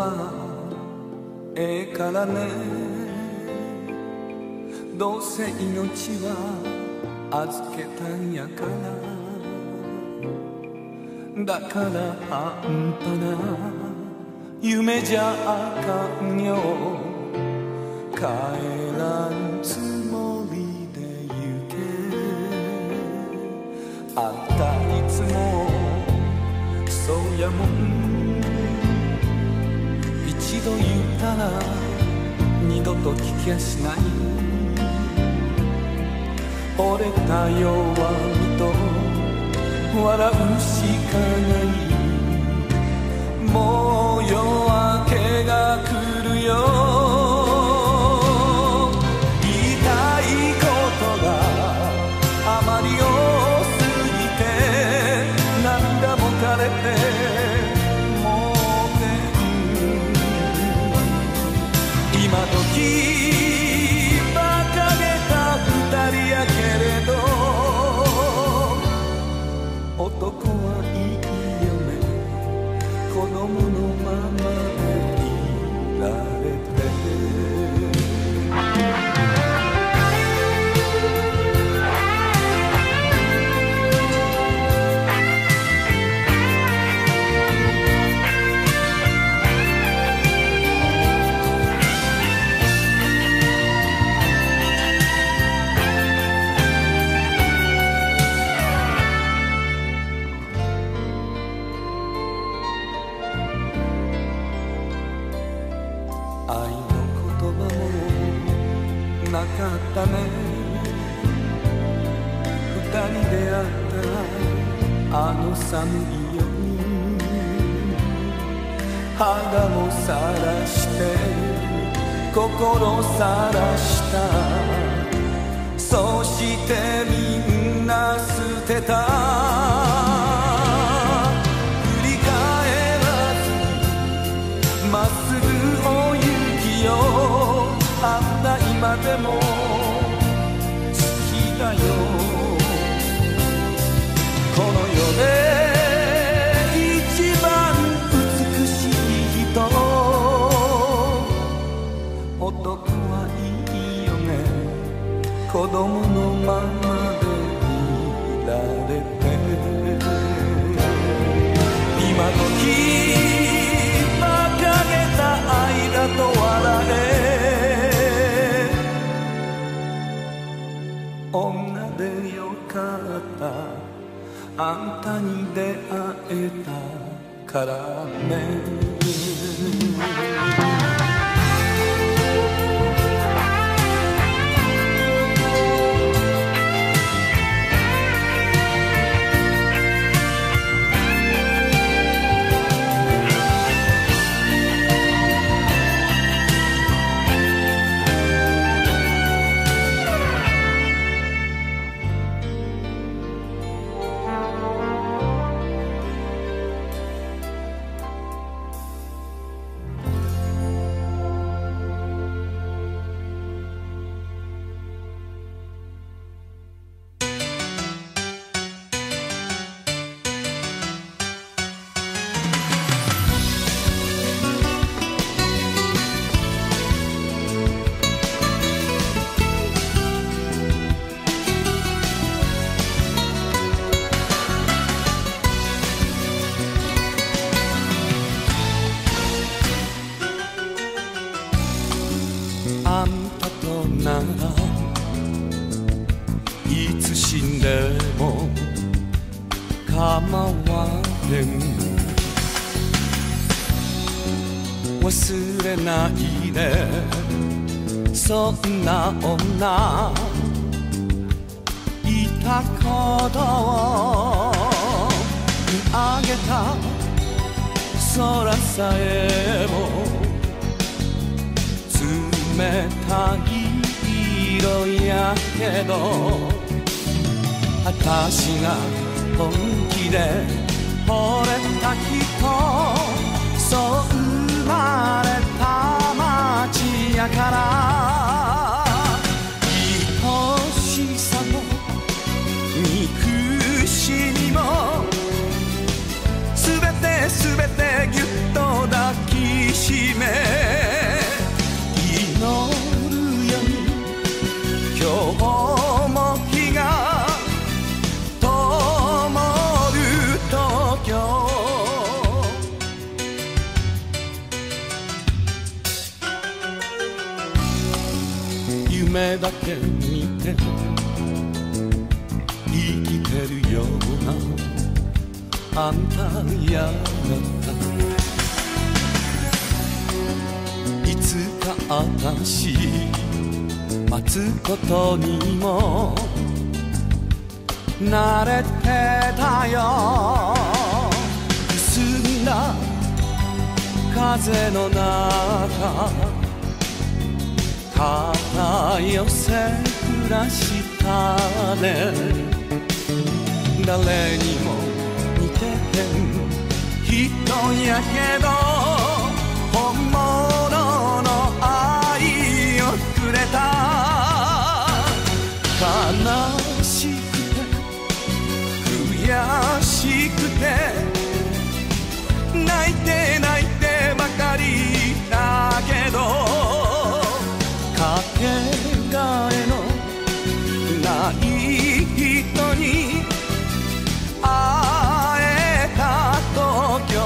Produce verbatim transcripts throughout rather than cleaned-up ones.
はええからね、どうせ命は預けたんやから、だから半端な夢じゃあかんよ、帰らんつもりで行け。あんたいつもそうやもん、一度言ったら二度と聞きやしない。折れた弱みと笑うしかない。もう夜明けが来るよ。言いたいことがあまり多すぎて涙も枯れてもうねん。今時馬鹿げた二人やけれど、男はいいよね、子供のままでいられて。愛の言葉もなかったね。二人で会ったあの寒い夜に肌もさらして心さらした。そしてみんな捨てた。振り返らずにまっすぐ追いあんた今でも好きだよ。この世で一番美しい人、男はいいよね、子供のままでいられて。今時馬鹿げた愛だと笑え、女でよかった、あんたに出会えたからね。あんたとならいつ死んでも構わへん。忘れないでそんな女いたことを。見上げた空さえも冷たい色やけど、私が本気で惚れた人、そう生まれた街やから。愛しさも憎しみもすべてすべてぎゅっと抱きし夢だけ見て生きてるようなあんたやがたいつかあたし待つことにも慣れてたよくすんだ風の中肩寄せ暮らしたね誰にも似てへん人やけど本物の愛をくれた悲しくて悔しくて泣いて泣いてばかりだけどかけがえのない人に会えた東京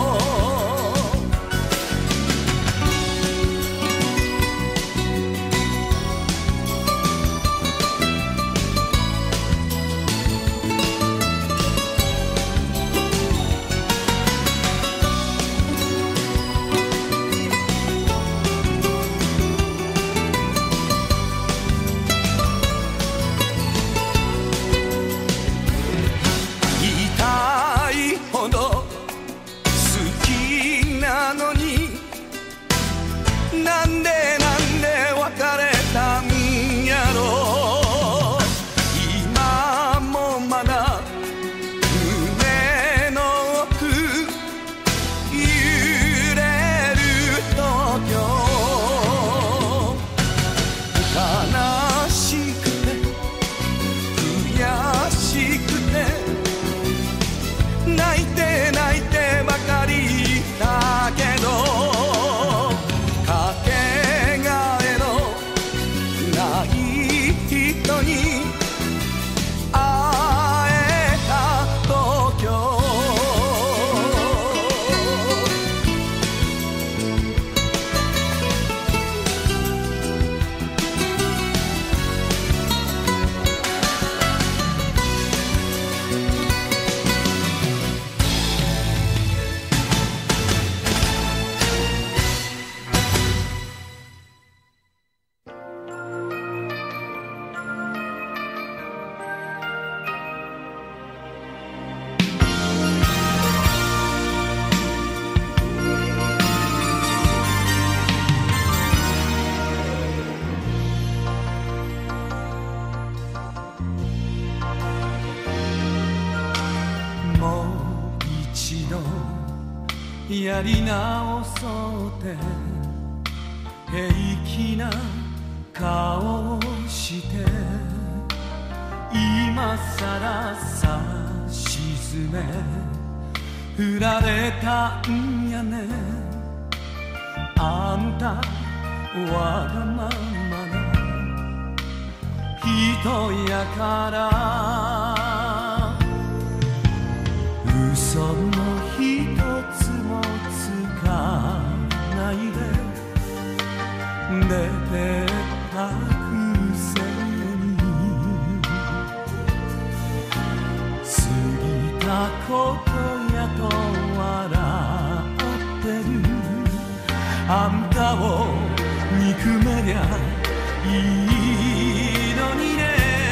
やり直そうって平気な顔をして今さらさしずめ振られたんやねあんたわがままな人やから嘘の一つもつかないで出てったくせに過ぎたことやと笑ってるあんたを憎めりゃいいのにね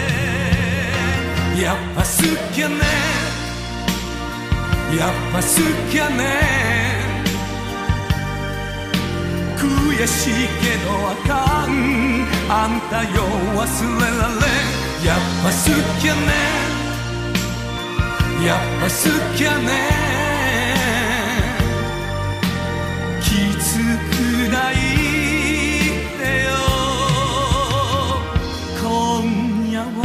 やっぱ好きやねやっぱ好きやね悔しいけどあかんあんたよ忘れられやっぱ好きやねやっぱ好きやねきつくないでよ今夜は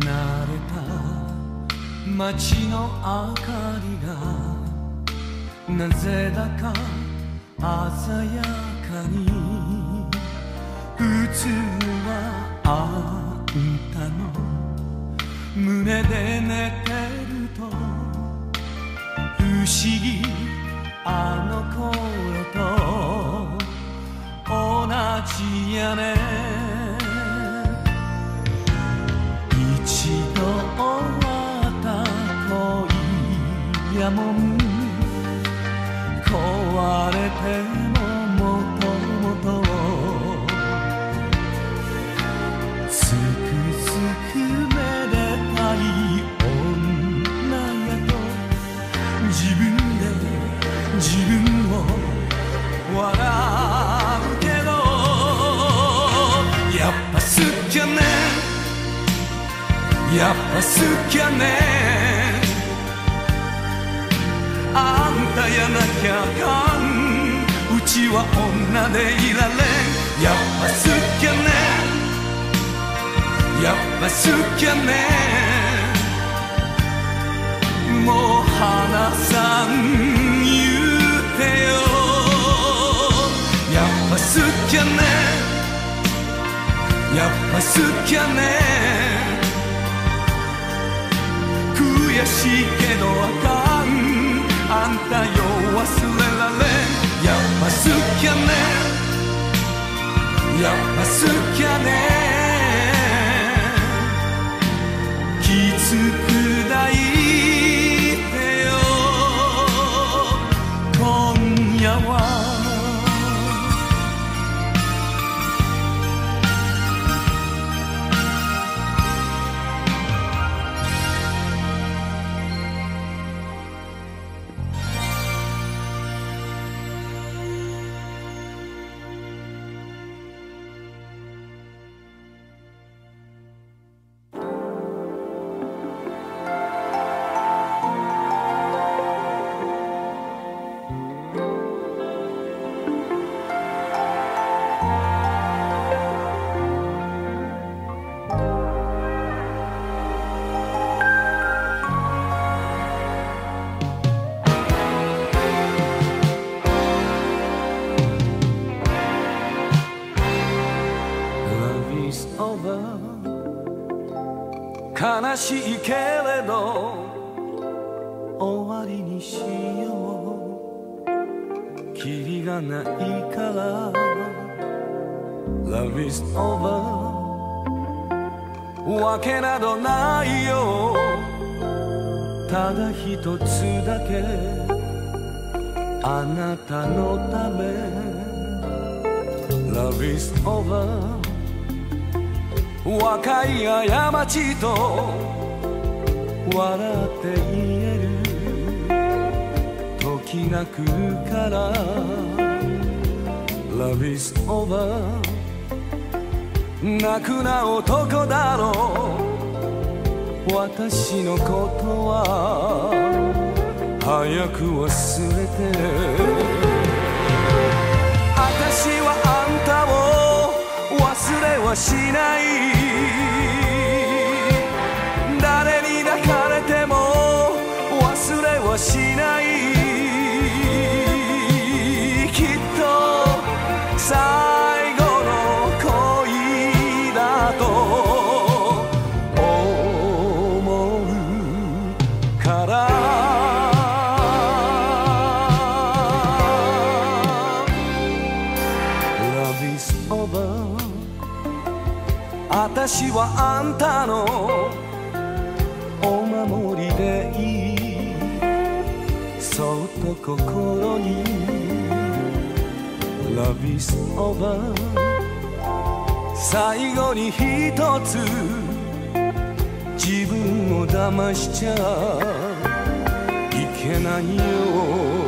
街の明かりがなぜだか鮮やかに普通はあんたの胸で寝てると不思議あの頃と同じやね一度終わった恋やもん壊れてももともとすくすくめでたい女やと自分で自分を笑うけどやっぱ好きやねやっぱ好きやねあんたやなきゃあかんうちは女でいられんやっぱ好きやねやっぱ好きやねもう離さん言うてよやっぱ好きやねやっぱ好きやね悔しいけどあかんあんたよ忘れられんやっぱ好きやねやっぱ好きやねきつく抱いてよ今夜は悲しいけれど終わりにしようキリがないから Love is over わけなどないよただ一つだけあなたのため Love is over若い過ちと笑って言える時が来るから Love is over 泣くな男だろう私のことは早く忘れて私はあんたを忘れはしない誰に抱かれても忘れはしないきっと最後の恋だと思うからLove is over私はあんたのお守りでいいそっと心に Love is over 最後に一つ自分を騙しちゃいけないよ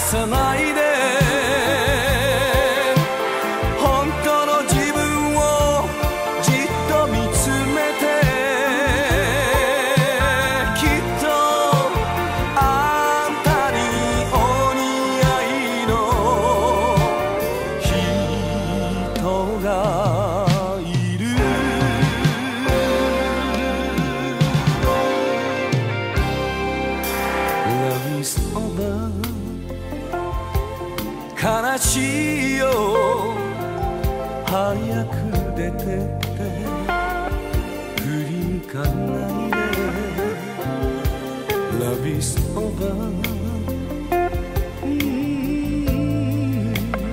さないで本当の自分をじっと見つめてきっとあんたにお似合いの人がいるLove is over悲しいよ早く出てって振り向かないで Love is over うん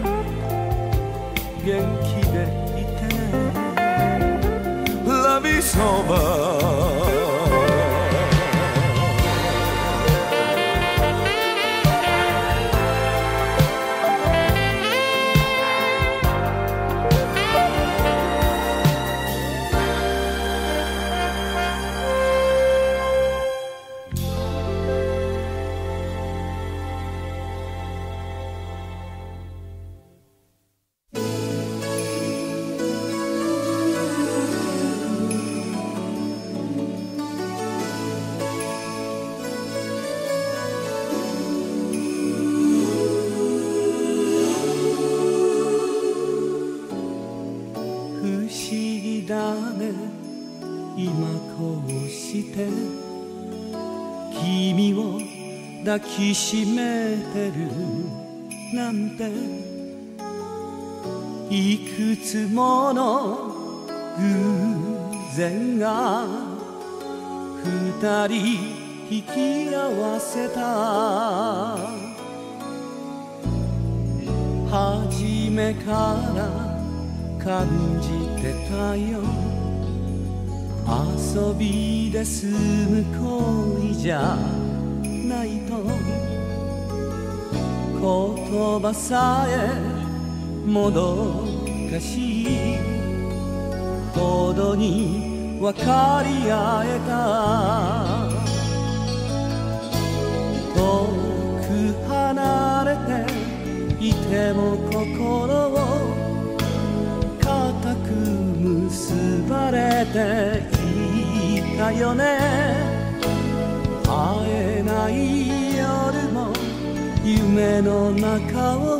元気でいてね Love is over今こうして君を抱きしめてるなんていくつもの偶然が二人引き合わせた初めから感じてたよ遊びで済む恋じゃないと言葉さえもどかしいほどに分かり合えた遠く離れていても心を固く結ばれていたよね会えない夜も夢の中を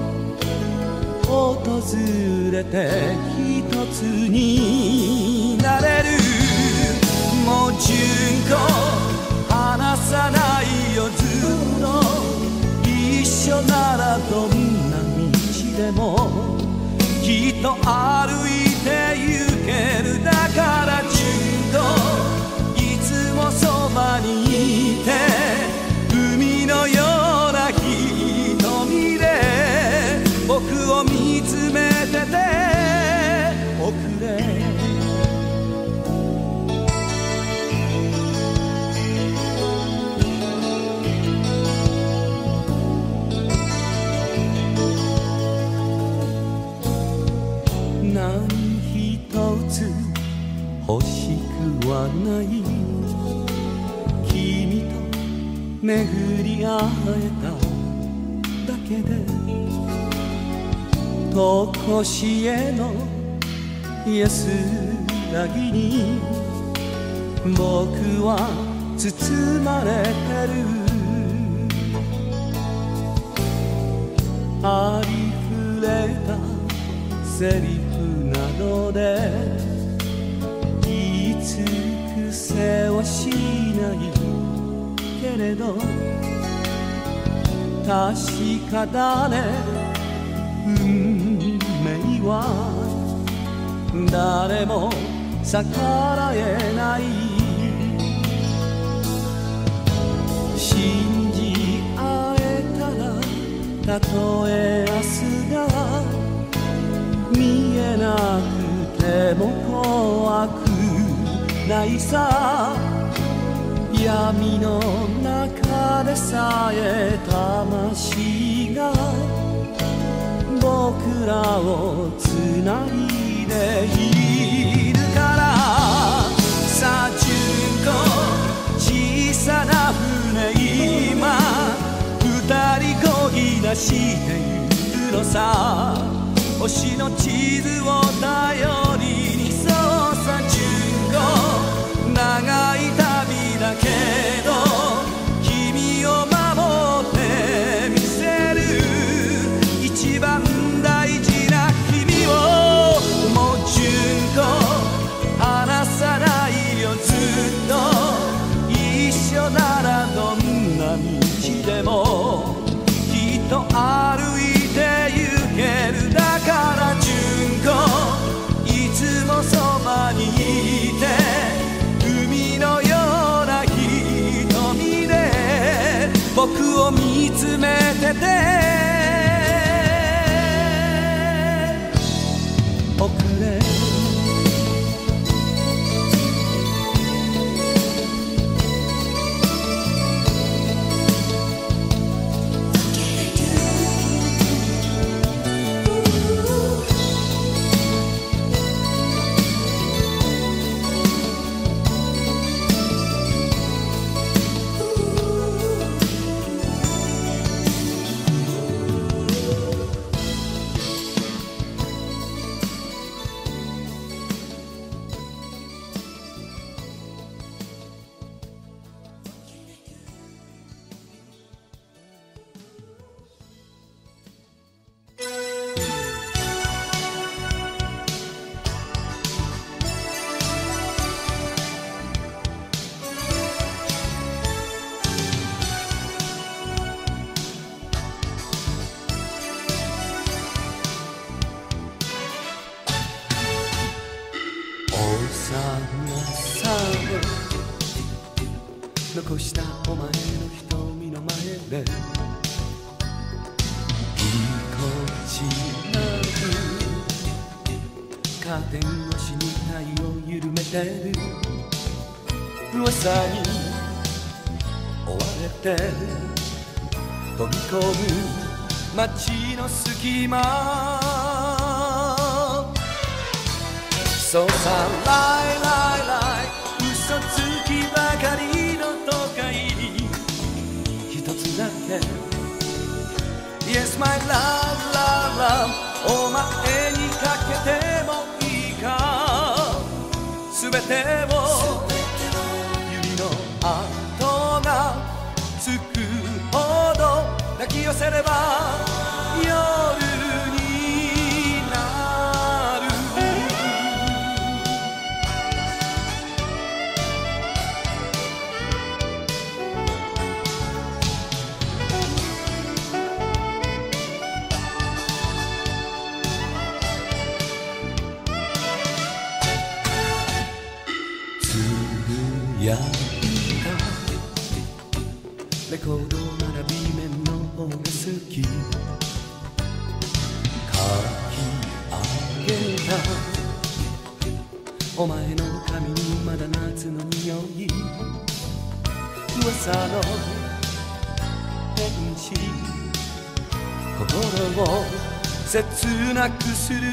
訪れて一つになれるもう純子離さないよずっと一緒ならどんな道でもきっと歩いて行けるだから純子いつもそばにいて海のような瞳で僕を見つめてておくれ何一つ欲しくはない君と巡り会えただけでとこしえの安らぎに僕は包まれてるありふれたセリフなどで言い尽くせはしないけれど確かだね運命は誰も逆らえない信じ合えたらたとえ明日が見えなくても怖くないさ闇の中でさえ魂が僕らをつないでいるからさあ純子小さな船今二人こぎとさ星の地図を頼りにそうさ純子長い旅だけど君を守ってみせる一番大事な君をもう純子離さないよずっと一緒ならどんな道でもきっと歩いて行けるだから純子いつもそばにいて海のような瞳で僕を見つめてておくれ残したお前の瞳の前でぎこちなくカーテン越しに体を緩めてる噂に追われて飛び込む街の隙間そうさライライライ嘘つきばかりの都会に一つだけ Yes my love love love お前にかけてもいいか全てを指の跡がつくほど抱き寄せれば夜になるやったレコードなら B 面の方が好き書き上げたお前の髪にまだ夏の匂い噂の天使心を切なくする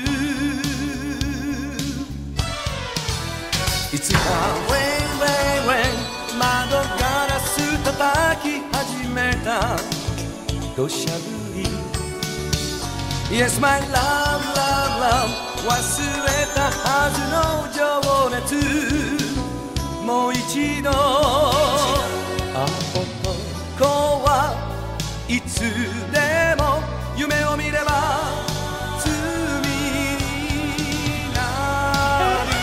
いつかウェイウェイウェイ窓ガラス叩き始めた土砂降り Yes my love love love 忘れたはずの情熱もう一度あ男はいつでも夢を見れば罪になる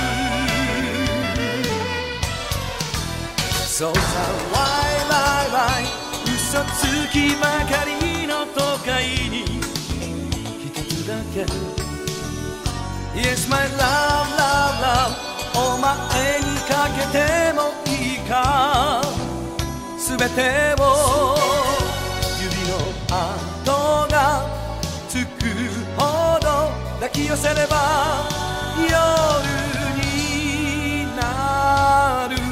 そうさワイワイワイ嘘つきばかりの都会に一つだけ Yes my love love love お前にかけてもいいか全てを指の跡がつくほど抱き寄せれば夜になる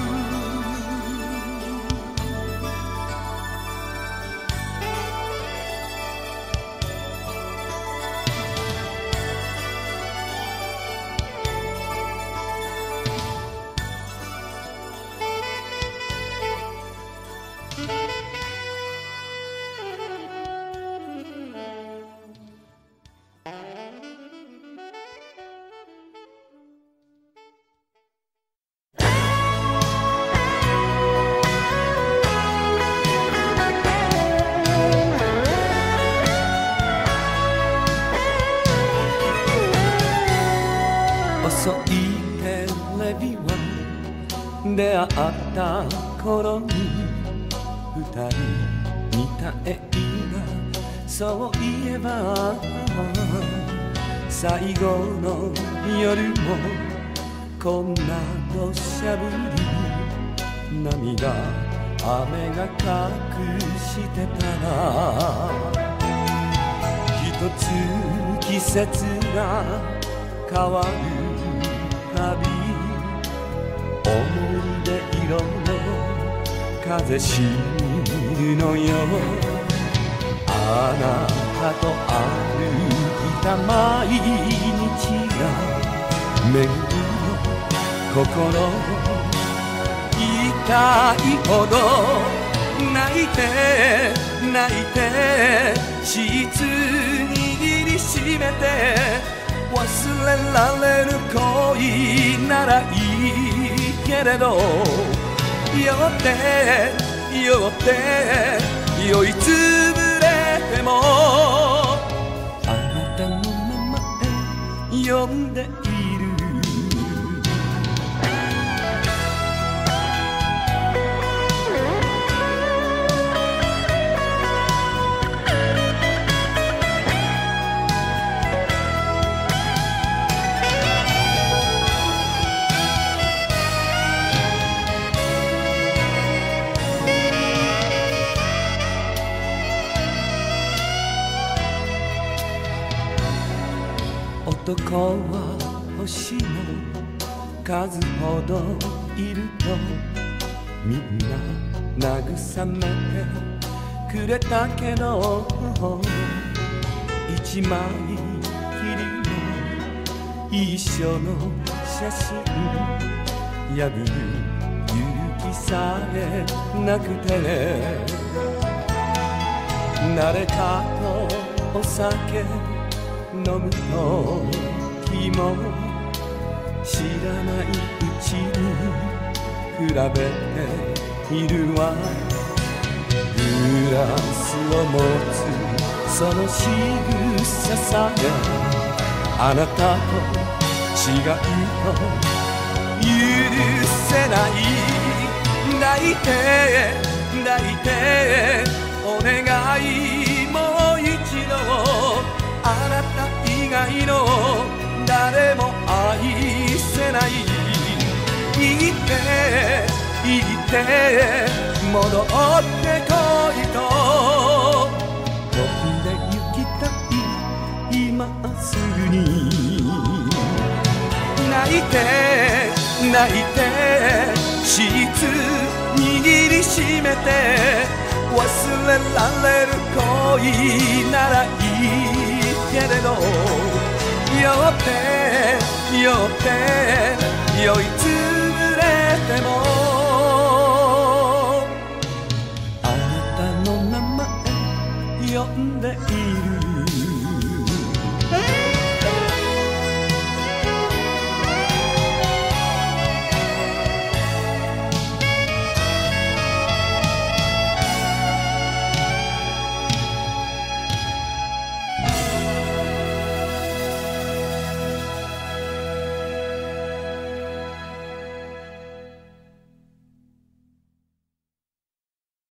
細いテレビは出会った頃に二人見た映画、そういえば最後の夜もこんな土砂降り、涙雨が隠してたら、一つ季節が変わるたび、思い出色の風しるのよ。あなたと歩いた毎日が巡る心、痛いほど泣いて泣いてシーツ握りしめて、忘れられる恋ならいいけれど、酔って酔って酔いつぶれてもあなたの名前呼んでいる。男は星の数ほどいるとみんな慰めてくれたけど、一枚きりの一緒の写真破る勇気さえなくて、誰かとお酒飲むときも知らないうちに比べているわ。グラスを持つその仕草さえあなたと違うと許せない。泣いて泣いてお願い、もう一度あなた以外の誰も愛せない。言って言って戻ってこいと飛んで行きたい今すぐに。泣いて泣いてシーツ握りしめて、忘れられる恋ならいいけれど、酔って酔って酔いつぶれてもあなたの名前呼んでいる。